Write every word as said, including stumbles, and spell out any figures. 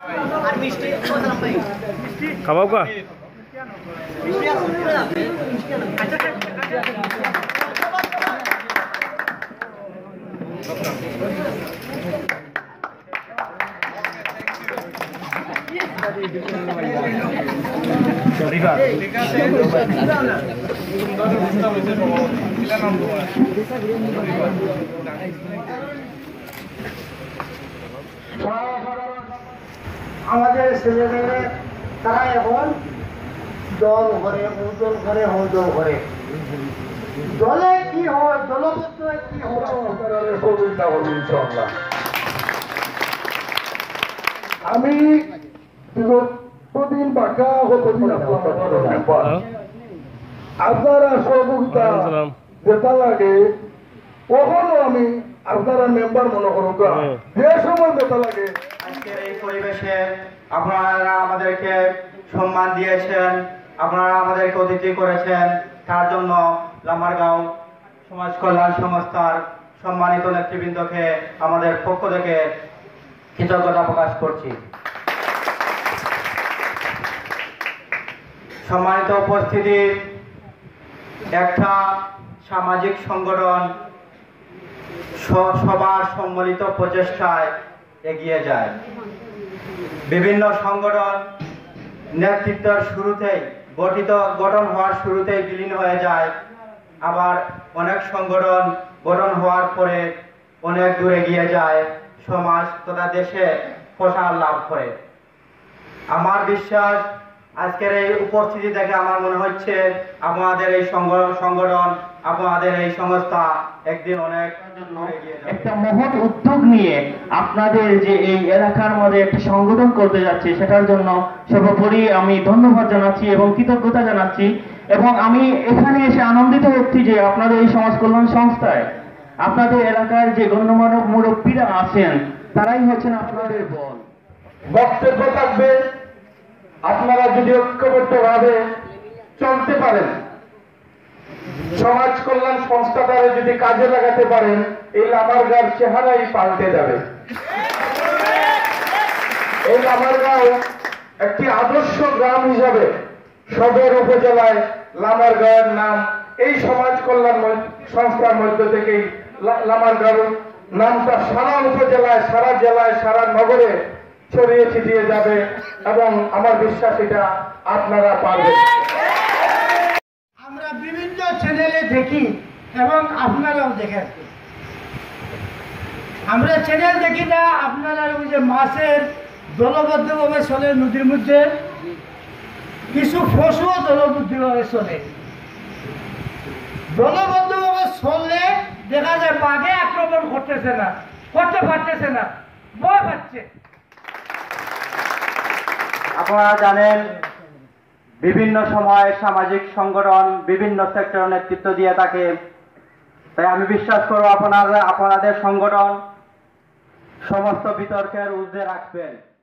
খাবাও কা আমাদের ছেলেমেয়ে তারা এখন দল করে ওজন করে ওজন করে দলে কি হয় দলবদ্ধ কি হবে আমি প্রতিদিন বাঁকা আপনারা সহযোগিতা যেটা লাগে কখনো আমি আপনারা মেম্বার মনে করুন যে সময় যেটা লাগে। আজকের এই পরিবেশে আপনারা আমাদেরকে সম্মান দিয়েছেন, আপনারা আমাদেরকে অতিথি করেছেন, তার জন্য লামারগাঁও সমাজ কল্যাণ সংস্থার সম্মানিত নেতৃবৃন্দকে আমাদের পক্ষ থেকে কৃতজ্ঞতা প্রকাশ করছি। সম্মানিত উপস্থিতি, একটা সামাজিক সংগঠন সবার সম্মিলিত প্রচেষ্টায় এগিয়ে যায়। বিভিন্ন সংগঠন নেতৃত্বের শুরুতেই গঠিত গঠন হওয়ার শুরুতেই বিলীন হয়ে যায়, আবার অনেক সংগঠন গঠন হওয়ার পরে অনেক দূরে এগিয়ে যায়, সমাজ তথা দেশে প্রসার লাভ করে। আমার বিশ্বাস আজকের এই উপস্থিতি দেখে আমার মনে হচ্ছে আপনাদের এই সংগঠন আপনাদের এই সংস্থা একদিন অনেক একটা মহৎ উদ্যোগ নিয়ে আপনাদের যে এই এলাকার মধ্যে একটা সংগঠন করতে যাচ্ছে, সেটার জন্য সর্বোপরি আমি ধন্যবাদ জানাচ্ছি এবং কৃতজ্ঞতা জানাচ্ছি। এবং আমি এখানে এসে আনন্দিত হচ্ছি যে আপনাদের এই সমাজ কল্যাণ সংস্থায় আপনাদের এলাকার যে গণ্যমান্য মুরব্বীরা আছেন তারাই হচ্ছেন আপনাদের বল। বক্তব্য থাকবে, আপনারা যদি ঐক্যবদ্ধ ভাবে চলতে পারেন, সমাজ কল্যাণ সংস্থাটারে যদি কাজে লাগাতে পারেন, এই লামারগাঁওর চেহারাই পাল্টে যাবে। এই লামারগাঁও একটি আদর্শ গ্রাম হিসাবে সদর উপজেলায় লামারগাঁওয়ের নাম এই সমাজ কল্যাণ সংস্থার মধ্য থেকেই লামারগাঁও নামটা সারা উপজেলায়, সারা জেলায়, সারা নগরে ছড়িয়ে ছিটিয়ে যাবে এবং আমার বিশ্বাস এটা আপনারা পারবেন। আমরা বিভিন্ন চ্যানেলে দেখি এবং আপনারাও দেখেন। আমরা চ্যানেল দেখি না, আপনারা ওই যে মাছের দলবদ্ধভাবে চলে নদীর মধ্যে, কিছু পশুও দলবদ্ধভাবে চলে। দলবদ্ধভাবে চললে দেখা যায় বাঘে আক্রমণ করতেছে না, করতে পারতেছে না, ভয় পাচ্ছে। আপনারা জানেন বিভিন্ন সময় সামাজিক সংগঠন বিভিন্ন সেক্টর নেতৃত্ব দিয়ে থাকে, তাই আমি বিশ্বাস করব আপনারা আপনাদের সংগঠন সমস্ত বিতর্কের ঊর্ধ্বে রাখবেন।